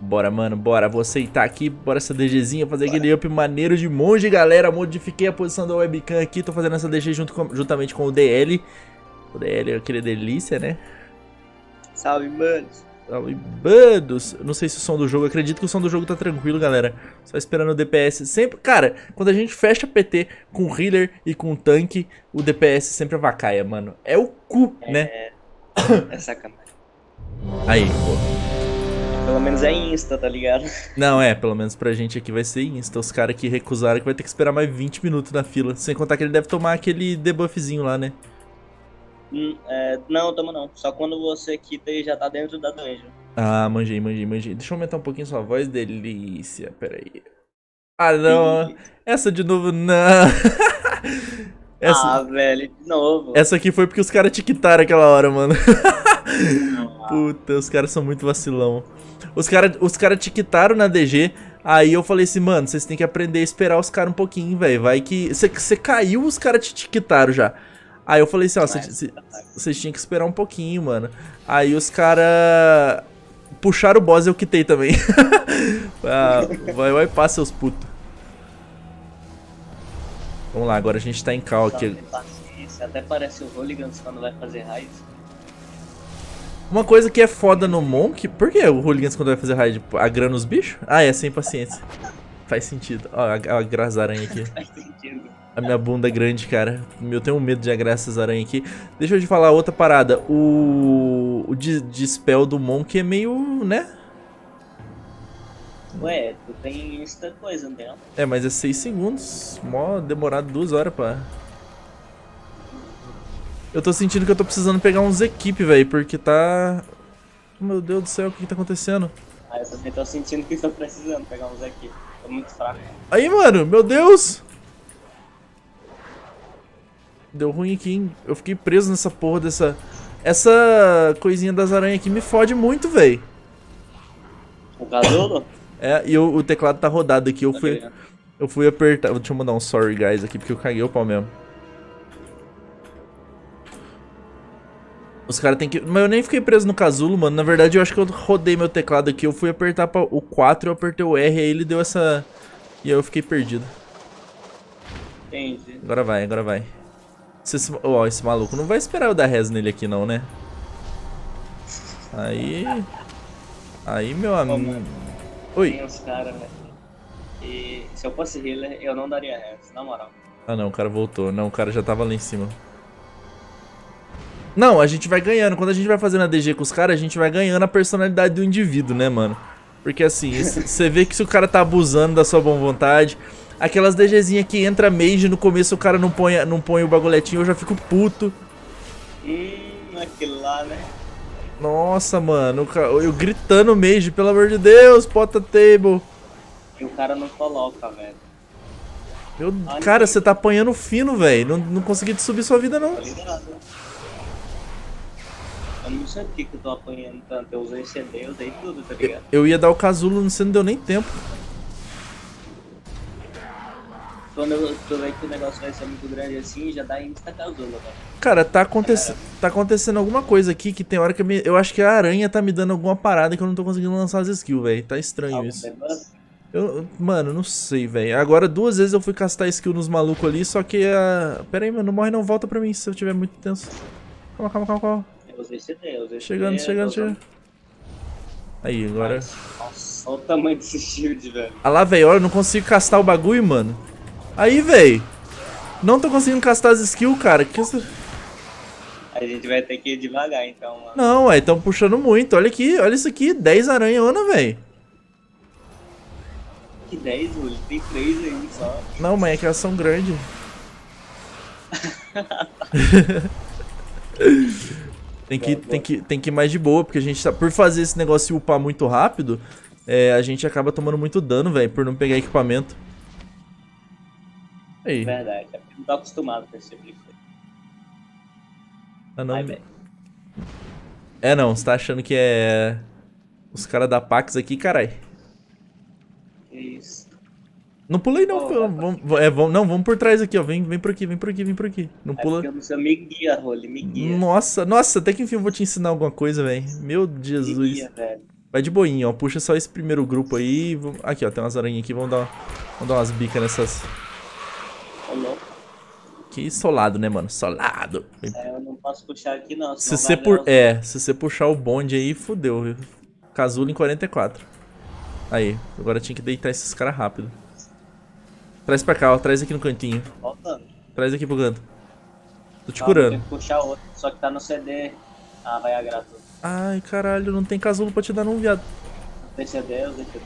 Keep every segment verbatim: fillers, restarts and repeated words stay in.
Bora, mano, bora. Vou aceitar aqui, bora essa DGzinha, fazer bora. Aquele up maneiro de monge, galera. Modifiquei a posição da webcam aqui, tô fazendo essa D G junto com, juntamente com o D L. O D L é aquele delícia, né? Salve, manos. Salve, bandos. Não sei se o som do jogo, acredito que o som do jogo tá tranquilo, galera. Só esperando o D P S. Sempre, cara, quando a gente fecha P T com healer e com tanque, o D P S sempre avacaia, mano. É o cu, é... né? É sacanagem. Aí, pô. Pelo menos é insta, tá ligado? Não, é, pelo menos pra gente aqui vai ser insta. Os caras que recusaram que vai ter que esperar mais vinte minutos na fila. Sem contar que ele deve tomar aquele debuffzinho lá, né? Hum, é, não, toma não. Só quando você quita e já tá dentro da dungeon. Ah, manjei, manjei, manjei. Deixa eu aumentar um pouquinho sua voz, delícia. Pera aí. Ah, não. Essa de novo, não. Essa... Ah, velho, de novo. Essa aqui foi porque os caras te quitaram aquela hora, mano. Puta, os caras são muito vacilão. Os caras os cara te quitaram na D G. Aí eu falei assim, mano, vocês têm que aprender a esperar os caras um pouquinho, velho. Vai que... Você caiu, os caras te, te quitaram já. Aí eu falei assim, ó, vocês tinham que esperar um pouquinho, mano. Aí os caras puxaram o boss e eu quitei também. Ah, vai, vai, passa seus putos. Vamos lá, agora a gente tá em cal aqui. Até parece o Hooligans quando vai fazer raid. Uma coisa que é foda no Monk... Por que o Hooligans quando vai fazer raid agrana os bichos? Ah, é, sem paciência. Faz sentido. Ó, agarra as aranhas aqui. Faz sentido. A minha bunda é grande, cara. Eu tenho medo de agarrar essas aranhas aqui. Deixa eu te falar outra parada. O... O dispel do Monk é meio, né? Ué, tu tem esta coisa, não tem não? É, mas é seis segundos. Mó demorado duas horas, pá. Eu tô sentindo que eu tô precisando pegar uns equipe, velho, porque tá... Meu Deus do céu, o que que tá acontecendo? Ah, eu também tô sentindo que tô precisando pegar uns equipe. Tô muito fraco. Aí, mano, meu Deus! Deu ruim aqui, hein? Eu fiquei preso nessa porra dessa... Essa coisinha das aranhas aqui me fode muito, velho. O casulo? É, e o, o teclado tá rodado aqui. Eu fui, eu fui apertar... Deixa eu mandar um sorry, guys, aqui, porque eu caguei o pau mesmo. Os caras tem que... Mas eu nem fiquei preso no casulo, mano. Na verdade, eu acho que eu rodei meu teclado aqui. Eu fui apertar pra o quatro, eu apertei o R, aí ele deu essa... E aí eu fiquei perdido. Entendi. Agora vai, agora vai. Esse, oh, esse maluco não vai esperar eu dar res nele aqui não, né? Aí... Aí, meu amigo... Oi. Tem uns caras, velho. E se eu fosse healer, eu não daria res, na moral. Ah não, o cara voltou. Não, o cara já tava lá em cima. Não, a gente vai ganhando. Quando a gente vai fazendo a D G com os caras, a gente vai ganhando a personalidade do indivíduo, né, mano? Porque assim, você vê que se o cara tá abusando da sua boa vontade... Aquelas DGzinhas que entra mage no começo, o cara não põe, não põe o bagulhetinho, eu já fico puto. Hum, aquilo lá, né? Nossa, mano, eu gritando mage, pelo amor de Deus, pota table. E o cara não coloca, velho. Meu, cara, você tá apanhando fino, velho. Não, não consegui te subir sua vida, não. Tá ligado? Eu não sei por que eu tô apanhando tanto. Eu usei C D, eu usei tudo, tá ligado? Eu, eu ia dar o casulo, você não deu nem tempo. Quando eu tô vendo que o negócio vai ser muito grande assim, já dá insta casulo, velho. Cara, tá, aconte... tá acontecendo alguma coisa aqui que tem hora que eu, me... eu acho que a aranha tá me dando alguma parada que eu não tô conseguindo lançar as skills, velho. Tá estranho Algum isso. debuff? Eu, mano, não sei, velho. Agora duas vezes eu fui castar skill nos malucos ali, só que a... Pera aí, mano, não morre não, volta pra mim se eu tiver muito tenso. Calma, calma, calma, calma. Eu usei C D, eu usei Chegando, C D, chegando, eu chegando. Aí, agora... Nossa, olha o tamanho desse shield, velho. Ah lá, velho, olha, eu não consigo castar o bagulho, mano. Aí, velho. Não tô conseguindo castar as skills, cara. Que isso... A gente vai ter que ir devagar, então, mano. Não, ué, tão puxando muito. Olha aqui, olha isso aqui. dez aranhona, velho. Que dez, Uli? Tem três aí só. Não, mas é que elas são grandes. tem, que, tem, que, tem que ir mais de boa, porque a gente tá... Por fazer esse negócio upar muito rápido, é, a gente acaba tomando muito dano, velho, por não pegar equipamento. Aí. Verdade, é porque não tô acostumado com esse tipo de coisa. Ah, não. Vai, é não, você tá achando que é... Os caras da Pax aqui, carai. Que isso. Não pulei não, Oh, pô, vamos, é, vamos, não, vamos por trás aqui, ó, vem, vem por aqui, vem por aqui, vem por aqui. Não É pula. porque eu não sei, me guia, Rolly, me guia. Nossa, nossa, até que enfim eu vou te ensinar alguma coisa, velho. Meu Jesus. Me guia, velho. Vai de boinha, ó. Puxa só esse primeiro grupo aí. Aqui, ó. Tem umas aranhas aqui. Vamos dar, vamos dar umas bicas nessas. Olô. Que solado, né, mano? Solado. É, eu não posso puxar aqui, não. Se você, pu é, se você puxar o bonde aí, fudeu, viu? Casulo em quarenta e quatro. Aí, agora tinha que deitar esses caras rápido. Traz pra cá, ó. Traz aqui no cantinho. Voltando. Traz aqui pro canto. Tô te Calma, curando. tem que puxar outro, só que tá no C D. Ah, vai agrar tudo. Ai, caralho, não tem casulo pra te dar não, viado. Tem C D, eu C D.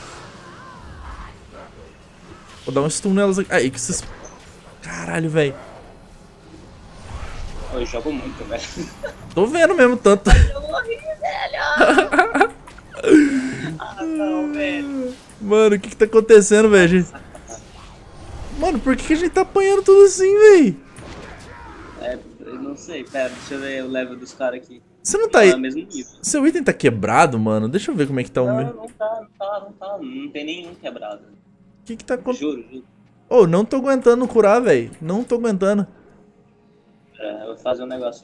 Vou dar um stun nelas aqui. Aí, que esses... Caralho, velho. Eu jogo muito, velho. Tô vendo mesmo tanto. Eu morri, velho! Ah, não, velho. Mano, o que que tá acontecendo, velho? Mano, por que que a gente tá apanhando tudo assim, velho? É, eu não sei. Pera, deixa eu ver o level dos caras aqui. Você não tá Não, aí... é o mesmo nível. Seu item tá quebrado, mano? Deixa eu ver como é que tá o Não, meu. não tá, não tá, não tá. Não tem nenhum quebrado. O que que tá acontecendo? Juro, juro. Ô, oh, não tô aguentando curar, velho. Não tô aguentando. É, eu vou fazer um negócio.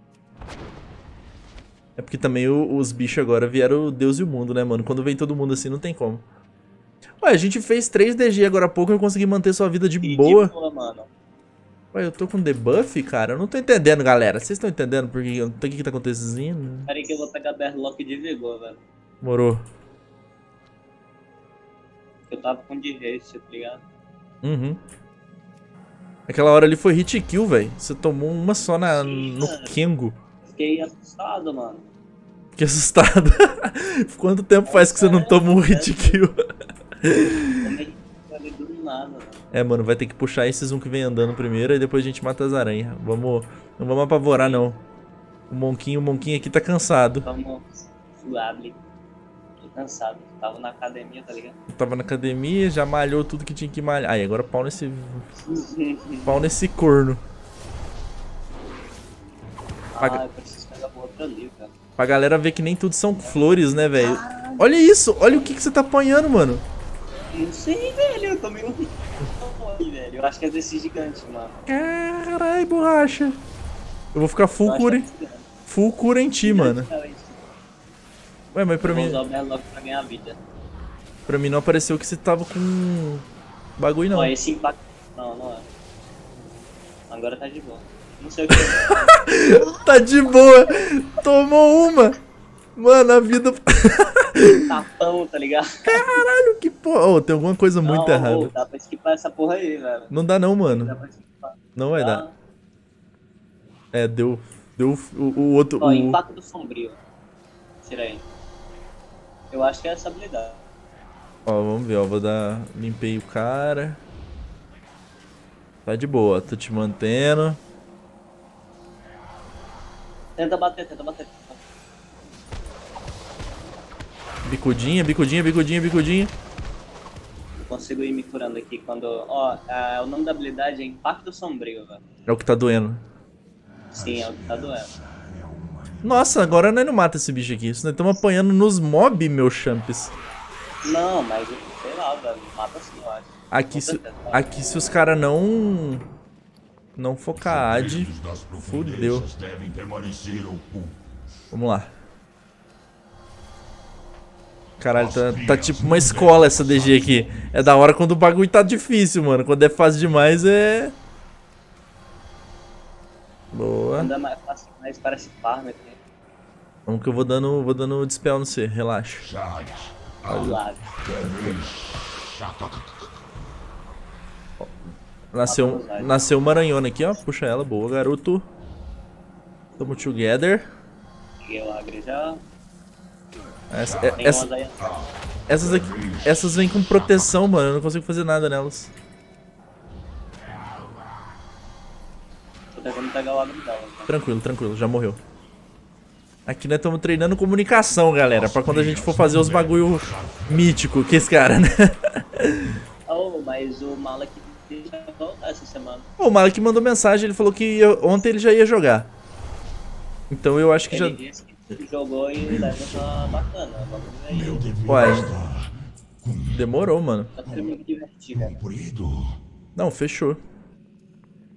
É porque também o, os bichos agora vieram o Deus e o mundo, né, mano? Quando vem todo mundo assim, não tem como. Ué, a gente fez três D G agora há pouco e eu consegui manter sua vida de E boa. de boa, mano. Ué, eu tô com debuff, cara? Eu não tô entendendo, galera. Vocês estão entendendo por que, o que que tá acontecendo? Pera aí que eu vou pegar Berlock de vigor, velho. Morou. Eu tava com de haste, tá ligado? Uhum. Aquela hora ali foi hit kill, velho. Você tomou uma só na, no Kengo. Fiquei assustado, mano. Fiquei assustado. Quanto tempo faz que você não toma um hit kill? Tomei ali do nada, mano. É, mano, vai ter que puxar esses um que vem andando primeiro e depois a gente mata as aranhas. Vamos, não vamos apavorar, não. O Monquinho, o Monquinho aqui tá cansado. Vamos suave. Tô cansado. Tava na academia, tá ligado? Tava na academia, já malhou tudo que tinha que malhar. Aí, agora pau nesse... pau nesse corno. Ah, eu preciso pegar o outro ali, cara. Pra galera ver que nem tudo são flores, né, velho? Olha isso, olha o que, que você tá apanhando, mano. Não sei, velho. Eu tomei um... Oi, velho. Eu acho que é desse gigante, mano. Carai, borracha. Eu vou ficar full Eu acho cura, que é desse gigante. full cura em ti, mano. Gigante, Ué, mas pra eu vou mim, usar o Berlock pra ganhar vida. pra mim não apareceu que você tava com bagulho, não. Ó, esse impacto... Não, não é. Agora tá de boa. Não sei o que é. Tá de boa. Tomou uma. Mano, a vida... Tapão, tá ligado? Caralho, que porra. Ô, tem alguma coisa muito Não, errada. ô, dá pra esquipar essa porra aí, velho. Não dá não, Dá mano. pra esquipar. Não vai Dá. dar. É, deu... Deu o, o outro... Ó, o... impacto sombrio. Tira aí. Eu acho que é essa habilidade. Ó, vamos ver, ó. Vou dar... Limpei o cara. Tá de boa, tô te mantendo. Tenta bater, tenta bater. Bicudinha, bicudinha, bicudinha, bicudinha. Eu consigo ir me curando aqui quando... Ó, a- o nome da habilidade é impacto sombrio, velho. É o que tá doendo. Sim, é o que tá doendo. Nossa, agora nós não mata esse bicho aqui. Nós estamos apanhando nos mob, meu champs. Não, mas sei lá, velho. Mata sim, eu acho. Aqui, Com se, certeza. aqui se os caras não... Não focar a Ad, fudeu. Vamos lá. Caralho, tá, tá tipo uma escola essa D G aqui. É da hora quando o bagulho tá difícil, mano. Quando é fácil demais, é... Boa. Quando é mais fácil, mas parece farm aqui. Vamos que eu vou dando, vou dando dispel no C, relaxa. Ao lado. Nasceu, nasceu uma aranhona aqui, ó. Puxa ela, boa, garoto. Tamo together. Peguei o agri já. Essa, Tem essa, umas aí. essas aqui, essas vêm com proteção, mano. Eu não consigo fazer nada nelas. Tô tentando pegar o agri dela. Tá? Tranquilo, tranquilo, já morreu. Aqui nós estamos treinando comunicação, galera. Pra quando a gente for fazer os bagulho mítico que esse cara, né? Oh, mas o Malak já voltar essa semana. Ô, o Malek mandou mensagem, ele falou que ia- ontem ele já ia jogar. Então eu acho que Ele já... disse que jogou e o level tá bacana. Vamos ver aí. Uai, demorou, mano. Tá sendo muito divertido, né? Não, fechou.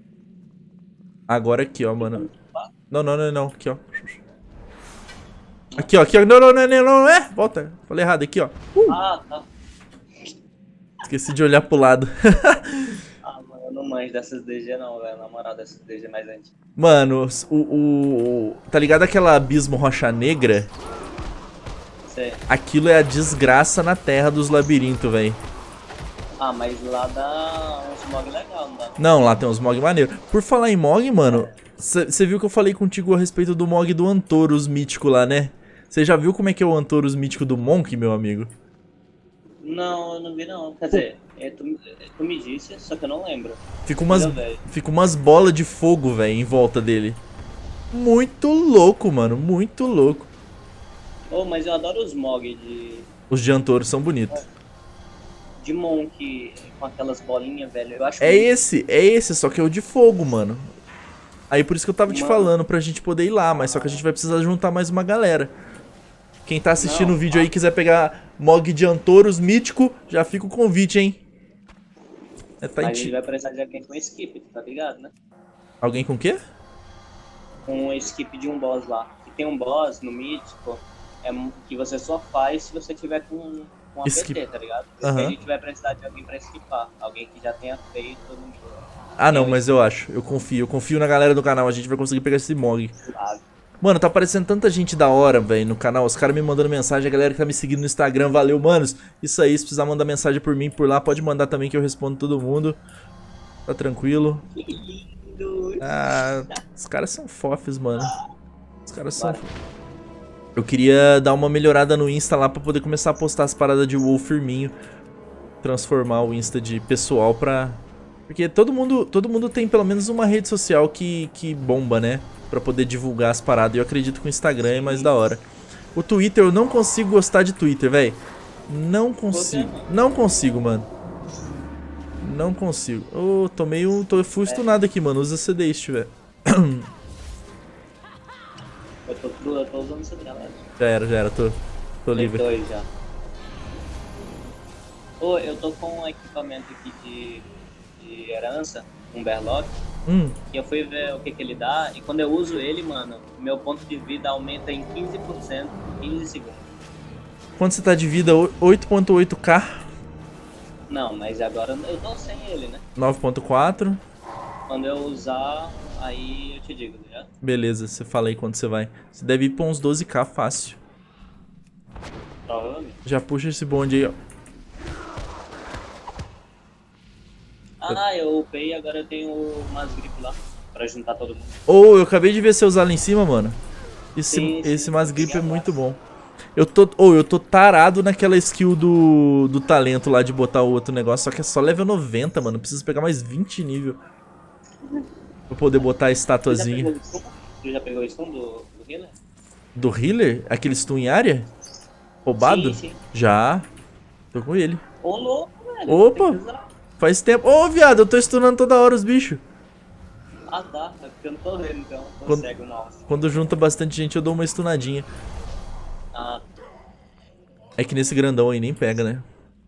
Agora aqui, ó, mano. Não, não, não, não. Aqui, ó. Aqui, ó, aqui, ó. Não, não, não, não, não é. Volta. Falei errado, aqui, ó. Uh. Ah, tá. Esqueci de olhar pro lado. Ah, mano, eu não manjo dessas D G não, velho. Na moral, dessas D G mais antigas. Mano, o, o, o... Tá ligado aquela abismo rocha negra? Sei. Aquilo é a desgraça na terra dos labirintos, velho. Ah, mas lá dá uns mog legal, não dá? Não, lá tem uns mog maneiros. Por falar em mog, mano, você viu que eu falei contigo a respeito do mog do Antorus mítico lá, né? Você já viu como é que é o Antorus mítico do Monk, meu amigo? Não, eu não vi não. Quer dizer, é, tu, tu me disse, só que eu não lembro. Fica umas, Entendeu, fica umas bolas de fogo, velho, em volta dele. Muito louco, mano, muito louco. Oh, mas eu adoro os mog de, Os de Antorus são bonitos. de Monk com aquelas bolinhas, velho. Eu acho É muito- esse, é esse, só que é o de fogo, mano. Aí por isso que eu tava te Mano. falando pra gente poder ir lá, mas só que a gente vai precisar juntar mais uma galera. Quem tá assistindo Não, o vídeo aí e quiser pegar mog de Antorus mítico, já fica o convite, hein? É, tá em A gente ti- vai precisar de alguém com skip, tá ligado, né? Alguém com o quê? Com um skip de um boss lá. E tem um boss no mítico é, um- que você só faz se você tiver com, com A P T, Skip. tá ligado? Porque Aham. a gente vai precisar de alguém pra skipar. Alguém que já tenha feito no Ah não, Eu- mas eu acho, eu confio, eu confio na galera do canal, a gente vai conseguir pegar esse mog. sabe? Mano, tá aparecendo tanta gente da hora, velho, no canal, os caras me mandando mensagem, a galera que tá me seguindo no Instagram, valeu, manos. Isso aí, se precisar mandar mensagem por mim, por lá, pode mandar também que eu respondo todo mundo. Tá tranquilo. Que lindo! Ah, os caras são fofes, mano. Os caras são... Bora. Eu queria dar uma melhorada no Insta lá pra poder começar a postar as paradas de WoW firminho. Transformar o Insta de pessoal pra... Porque todo mundo, todo mundo tem pelo menos uma rede social que, que bomba, né? Pra poder divulgar as paradas. E eu acredito que o Instagram é mais da hora. O Twitter, eu não consigo gostar de Twitter, velho. Não consigo. Não consigo, mano. Não consigo. Ô, tomei um... Tô, fui estunado aqui, mano. Usa C D se tiver. Eu tô, cru, eu tô usando essa galera. Já era, já era. Tô, tô Tem livre. dois já. Ô, eu tô com um equipamento aqui de, de herança, um Berlock, Hum, que eu fui ver o que que ele dá, e quando eu uso ele, mano, meu ponto de vida aumenta em quinze por cento em quinze segundos. quanto você tá de vida? oito ponto oito K? Não, mas agora eu tô sem ele, né? nove ponto quatro. Quando eu usar, aí eu te digo, já? Beleza, você fala aí quando você vai. Você deve ir pra uns doze K fácil. Provavelmente. Já puxa esse bonde aí, ó. Ah, eu upei e agora eu tenho umas gripes lá, pra juntar todo mundo. Ô, oh, eu acabei de ver você usar lá em cima, mano. Esse, Sim, sim, esse Masgrip é peguei muito abaixo. bom. Eu tô, oh, eu tô tarado naquela skill do, do talento lá de botar o outro negócio, só que é só level noventa, mano. Preciso pegar mais vinte nível pra poder botar a Tu já estatuazinha. pegou o stun? Tu já pegou o stun do, do healer? Do healer? Aquele stun em área? Roubado? Sim, sim. Já. Tô com ele. Ô, louco, velho. Opa! Tem que usar. Faz tempo. Ô, viado, eu tô stunando toda hora os bichos. Ah, tá. É porque eu não tô vendo, então. Tô Quando- cego, nossa. Quando junta bastante gente, eu dou uma stunadinha. Ah, É que nesse grandão aí nem pega, né?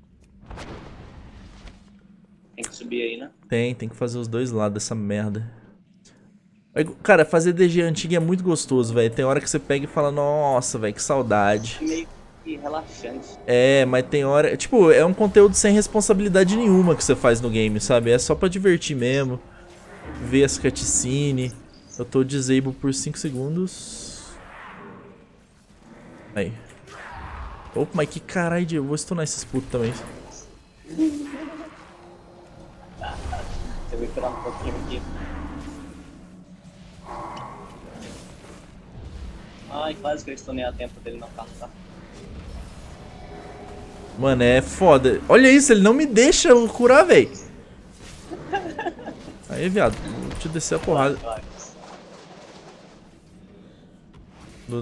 tem que subir aí, né? Tem, tem que fazer os dois lados dessa merda. Aí, cara, fazer D G antiga é muito gostoso, velho. Tem hora que você pega e fala, nossa, velho, que saudade. É meio que relaxante. É, mas tem hora... Tipo, é um conteúdo sem responsabilidade nenhuma que você faz no game, sabe? É só pra divertir mesmo. Ver as cutscenes. Eu tô disable por cinco segundos. Aí. Opa, mas que caralho de... Eu vou stunar esses putos também. Deixa eu me curar um pouquinho aqui. Ai, quase que eu estonei a tempo dele não passar. Mano, é foda. Olha isso, ele não me deixa eu curar, velho. Aí, viado, vou te descer a porrada. Vai. Do...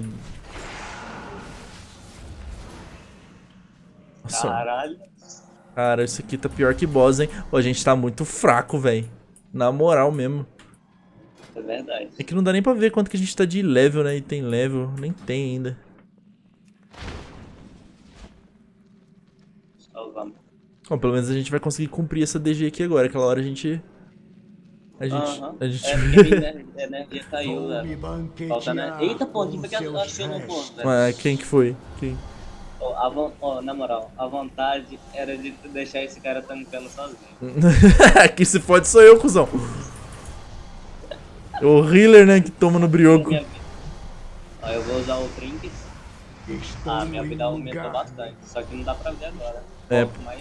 Nossa, Caralho. cara, isso aqui tá pior que boss, hein? Pô, a gente tá muito fraco, velho. Na moral mesmo. É verdade. É que não dá nem pra ver quanto que a gente tá de level, né? E tem level, nem tem ainda. Só vamos. Bom, pelo menos a gente vai conseguir cumprir essa D G aqui agora. Aquela hora a gente A gente... Aham. A gente... É porque a ener- a energia caiu, velho. Falta, né? Eita, pô, quem foi que achou no ponto, velho? Ah, quem que foi? Quem? Ó, a von- ó, na moral, a vontade era de tu deixar esse cara tancando sozinho. Aqui se pode sou eu, cuzão. O healer, né, que toma no brioco. Minha vida. Ó, eu vou usar o Trinket. Ah, minha vida aumentou bastante. Só que não dá pra ver agora. É. Pouco mais.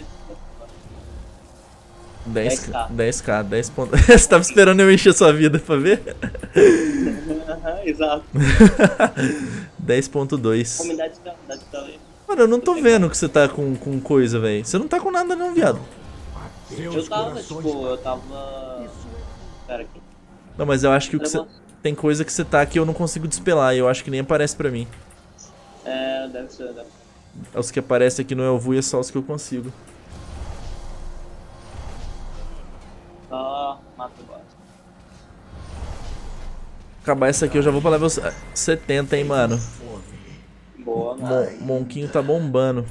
dez k, dez k. dez k, dez pontos. Você tava esperando eu encher sua vida pra ver? Exato. dez ponto dois. Comunidade de dá de talento. Mano, eu não tô vendo que você tá com, com coisa, velho. Você não tá com nada não, viado. Eu tava, tipo, eu tava. Pera aqui. Não, mas eu acho que o que Eu você... vou- Tem coisa que você tá que eu não consigo despelar. E eu acho que nem aparece pra mim. É, deve ser, deve ser. Os que aparecem aqui no Elvu é só os que eu consigo. Só mata o boss. Acabar essa aqui eu já vou pra level setenta, hein, mano. Boa, mano. Mon Monquinho tá bombando.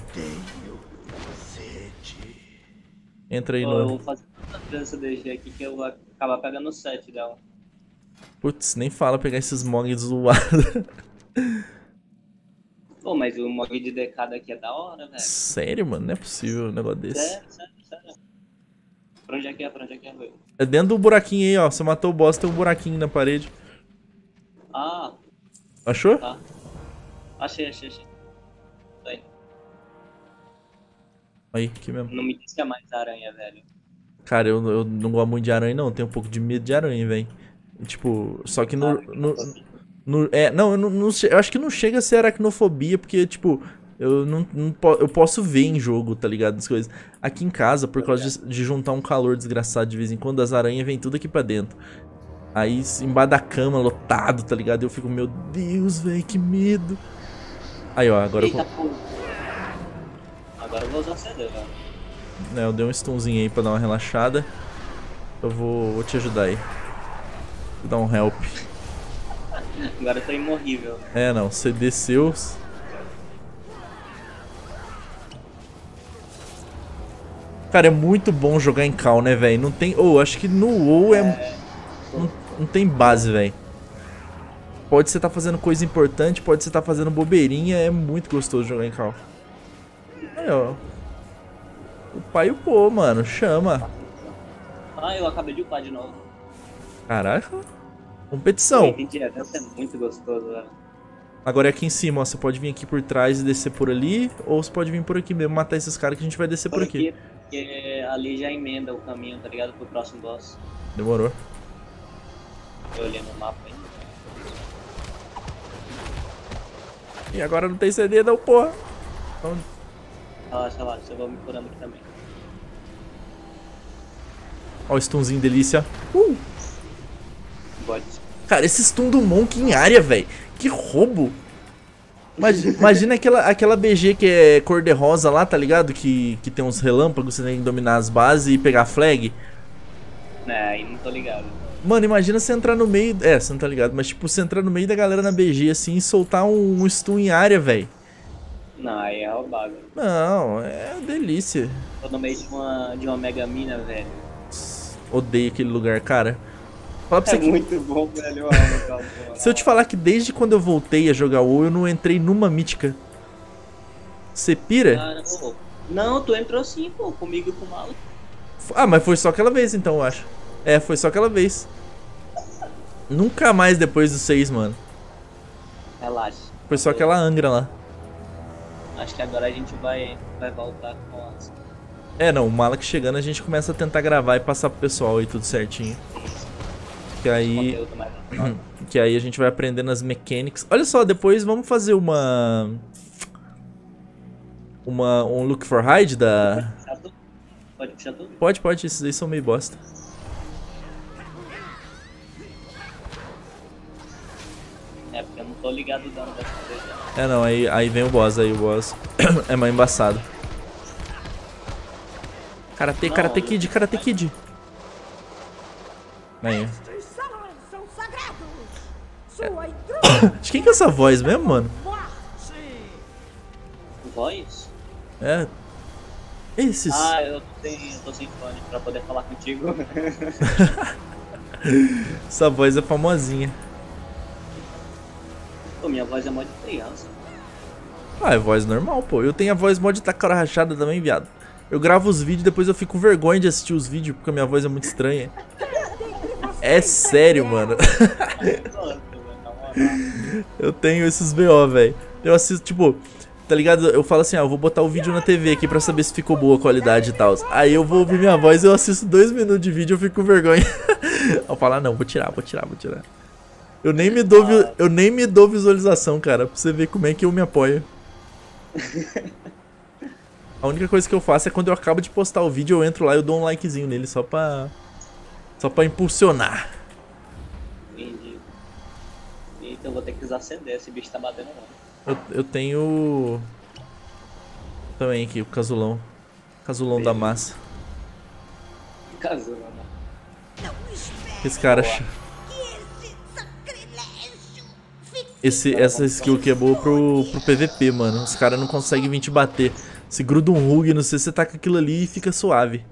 Entra aí Ó, eu no... vou fazer tanta dança D G aqui que eu vou acabar pegando o set dela. Putz, nem fala pegar esses mogs zoados. Pô, mas o mod de D K daqui é da hora, velho. Sério, mano? Não é possível um negócio desse. Sério, sério, sério. Pra onde é que é? Pra onde é que é, velho? É dentro do buraquinho aí, ó. Você matou o boss, tem um buraquinho na parede. Ah, Achou? tá. Achei, achei, achei. Aí. Aí, aqui mesmo. Não me diz que é mais aranha, velho. Cara, eu, eu não gosto muito de aranha, não. Tenho um pouco de medo de aranha, velho. Tipo, só que no... no, no é, não, eu, não, não che- eu acho que não chega a ser aracnofobia, porque, tipo... Eu não, não po- eu posso ver em jogo, tá ligado? As coisas. Aqui em casa, por causa de, de juntar um calor desgraçado de vez em quando, as aranhas vêm tudo aqui pra dentro. Aí, embaixo da cama, lotado, tá ligado? Eu fico, meu Deus, velho, que medo. Aí, ó, agora eu, Eita, co- pô. Agora eu vou usar C D, velho. né, eu dei um stunzinho aí pra dar uma relaxada. Eu vou, vou te ajudar aí. Vou dar um help. Agora eu tô imorrível. É, não, você desceu. Cara, é muito bom jogar em cal, né, velho? Não tem. Ou, acho que no WoW é. Não, não tem base, velho. Pode você tá fazendo coisa importante, pode você tá fazendo bobeirinha, é muito gostoso jogar em cal. Aí, ó. O pai e o pô, mano, chama. Ah, eu acabei de upar de novo. Caraca. Eu Competição. entendi, deve ser muito gostoso, velho. Agora é aqui em cima, ó. Você pode vir aqui por trás e descer por ali, ou você pode vir por aqui mesmo, matar esses caras que a gente vai descer por aqui. Porque ali já emenda o caminho, tá ligado? Pro próximo boss. Demorou. Eu olhei no mapa ainda. E agora não tem C D não, porra. Então, Relaxa, relaxa, eu vou me curando aqui também. ó o stunzinho delícia. Uh! God. Cara, esse stun do Monk em área, velho. Que roubo. Imagina, imagina aquela, aquela B G que é cor de rosa lá, tá ligado? Que, que tem uns relâmpagos, você tem que dominar as bases e pegar flag. É, aí não tô ligado. Mano, imagina você entrar no meio... É, você não tá ligado, mas tipo, você entrar no meio da galera na B G assim e soltar um, um stun em área, velho. Não, aí é roubado. Não, é delícia. Tô no meio de uma, de uma mega mina, velho. Odeio aquele lugar, cara. Fala pra É você que... muito bom, velho. Eu amo aquela porra. Se eu te falar que desde quando eu voltei a jogar WoW, eu não entrei numa mítica. Você pira? Cara, ô, não, tu entrou sim, pô, comigo e com o maluco. Ah, mas foi só aquela vez então, eu acho. É, foi só aquela vez. Nunca mais depois do seis, mano. Relaxa. Foi só aquela Angra lá. Acho que agora a gente vai, vai voltar com as... É, não, o Malak chegando a gente começa a tentar gravar e passar pro pessoal aí tudo certinho. Que aí... conteúdo mais avançado. Que aí a gente vai aprendendo as mechanics. Olha só, depois vamos fazer uma... Uma... Um look for hide da... Puxar tudo? Pode puxar tudo? Pode, pode, esses aí são meio bosta. É, porque eu não tô ligado dando dessa vez. Né? É, não, aí, aí vem o boss, aí o boss é mais embaçado. Karate, Não, Karate eu- Kid, Karate Kid. Aí. Estes salões são sagrados. Sua intrusa De quem que é essa voz mesmo, mano? morte. Voz? É. Esses. Ah, eu tô sem, eu tô sem fone pra poder falar contigo. Essa voz é famosinha. Pô, minha voz é mó de criança. Ah, é voz normal, pô. Eu tenho a voz mó de tacara rachada também, viado. Eu gravo os vídeos e depois eu fico com vergonha de assistir os vídeos porque a minha voz é muito estranha. É sério, mano. Eu tenho esses B O, velho. Eu assisto, tipo, tá ligado? Eu falo assim, ah, eu vou botar o vídeo na T V aqui pra saber se ficou boa a qualidade e tal. Aí eu vou ouvir minha voz e eu assisto dois minutos de vídeo e eu fico com vergonha. Eu falo, ah, não, vou tirar, vou tirar, vou tirar. Eu nem me dou, vi- eu nem me dou visualização, cara, pra você ver como é que eu me apoio. A única coisa que eu faço é quando eu acabo de postar o vídeo, eu entro lá e eu dou um likezinho nele só pra... Só pra impulsionar. Entendi. Então eu vou ter que usar C D, esse bicho tá batendo não. Eu, eu tenho... Também aqui, o casulão. Casulão da massa. Casou, mano. Não espere Esse cara... que esse sacrilégio fique Esse, essa skill aqui é boa pro, pro P V P, mano. Os caras não conseguem vir te bater. Se gruda um rug, não sei se você taca aquilo ali e fica suave.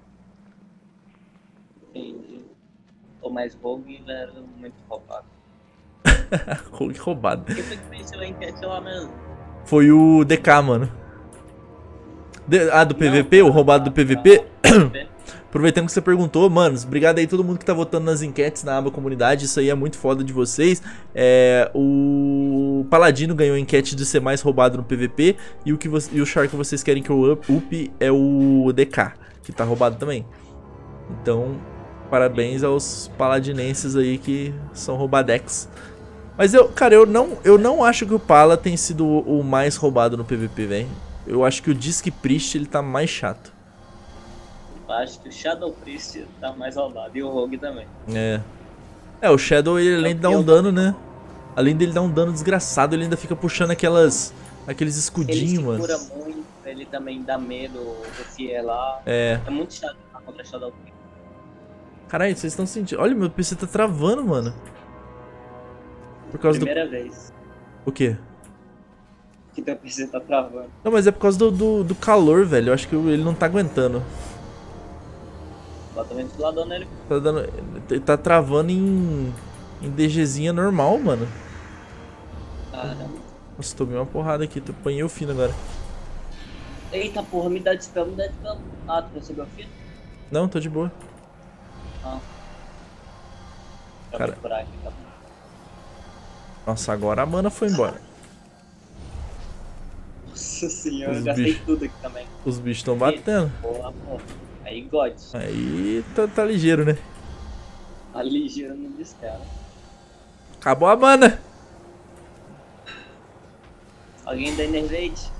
Entendi. Pô, mas Rogue era muito roubado. Rug roubado. Quem foi que venceu a enquete lá mesmo? Foi o D K, mano. De- ah, do P V P? O roubado do P V P? Aproveitando que você perguntou, manos, obrigado aí todo mundo que tá votando nas enquetes na aba comunidade, isso aí é muito foda de vocês. É, o Paladino ganhou a enquete de ser mais roubado no P V P e o, que vo e o Char que vocês querem que eu up, up é o D K, que tá roubado também. Então, parabéns aos paladinenses aí que são roubadex. Mas eu, cara, eu não, eu não acho que o Pala tem sido o mais roubado no P V P, velho. Eu acho que o Disc Priest ele tá mais chato. Eu acho que o Shadow Priest tá mais roubado e o Rogue também. É. É, o Shadow ele além de dar um dano, né? Além dele dar um dano desgraçado, ele ainda fica puxando aquelas aqueles Ele escudinhos, se mano. cura muito, ele também dá medo do Fier lá. É. É muito chato jogar contra Shadow Priest. Caralho, vocês estão sentindo. Olha, meu P C tá travando, mano. Por causa Primeira vez do. O quê? que teu P C tá travando. Não, mas é por causa do, do, do calor, velho. Eu acho que ele não tá aguentando. Bota o ventilador nele. Tá dando. Ele tá travando em. Em DGzinha normal, mano. Caramba. Nossa, tomei uma porrada aqui. Tu apanhei o fino agora. Eita porra, me dá dispel, me dá dispel. Ah, tu recebeu o fio? Não, tô de boa. Ah. Pra Cara. me curar aqui, tá bom. Nossa, agora a mana foi embora. Nossa senhora, Os eu gastei bichos. tudo aqui também. Os bichos estão batendo. Porra, porra. Aí, God. Aí tá, tá ligeiro, né? A ligeira não descara. Acabou a mana. Alguém da Enervate?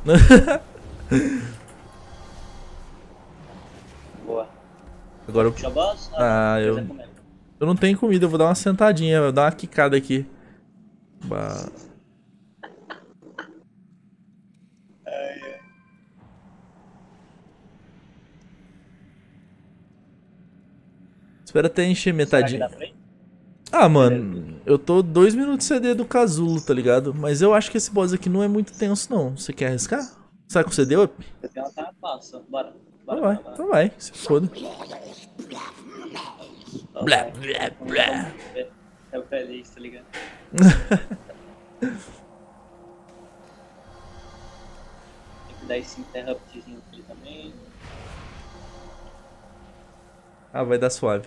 Boa. Agora eu. Puxa boss? Ah, eu- Coisa comendo. Eu não tenho comida, eu vou dar uma sentadinha, vou dar uma quicada aqui. Bah. Espera até encher Será que metadinha. dá pra ir? Ah, mano, eu tô dois minutos C D do casulo, tá ligado? Mas eu acho que esse boss aqui não é muito tenso, não. Você quer arriscar? Sai com C D up? Eu tenho uma cara passa. Bora. Então Bora, vai, bora, bora. então vai, se foda. Então Blá, vai. blá, blá. É o feliz, tá ligado? Tem que dar esse interruptzinho aqui também. Ah, vai dar suave.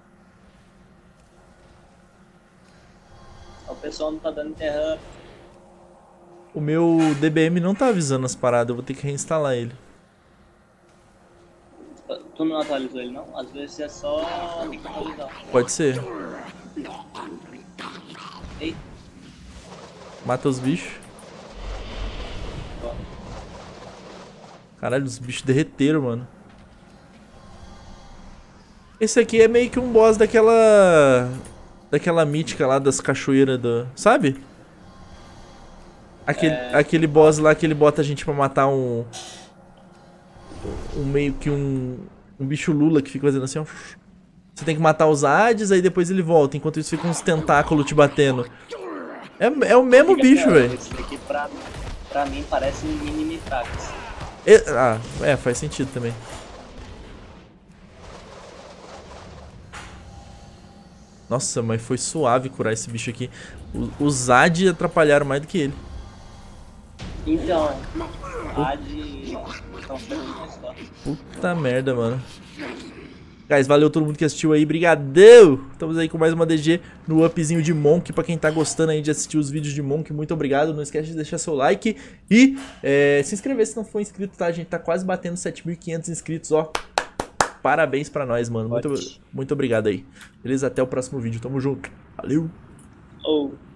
O pessoal não tá dando interrupt. O meu D B M não tá avisando as paradas, eu vou ter que reinstalar ele. Tu não atualizou ele não? Às vezes é só tem que atualizar. Pode ser. Eita, Mata os bichos. ó. Caralho, os bichos derreteram, mano. Esse aqui é meio que um boss daquela... Daquela mítica lá das cachoeiras do... Sabe? Aquele, É. aquele boss lá que ele bota a gente pra matar um... Um meio que um... Um bicho lula que fica fazendo assim, ó. Você tem que matar os Hades, aí depois ele volta. Enquanto isso fica uns tentáculos te batendo. É, é o mesmo bicho, velho. Esse daqui pra, pra mim parece um mini Mitrax. É- Ah, é, faz sentido também. Nossa, mas foi suave curar esse bicho aqui. O- Os Zad atrapalharam mais do que ele. Então, a de... Então, foi muito só. Puta merda, mano. Guys, valeu todo mundo que assistiu aí, brigadão! Estamos aí com mais uma D G no upzinho de Monk, pra quem tá gostando aí de assistir os vídeos de Monk, muito obrigado, não esquece de deixar seu like e é, se inscrever se não for inscrito, tá? A gente tá quase batendo sete mil e quinhentos inscritos, ó. Parabéns pra nós, mano, muito, muito obrigado aí. Beleza? Até o próximo vídeo, tamo junto, valeu! Oh.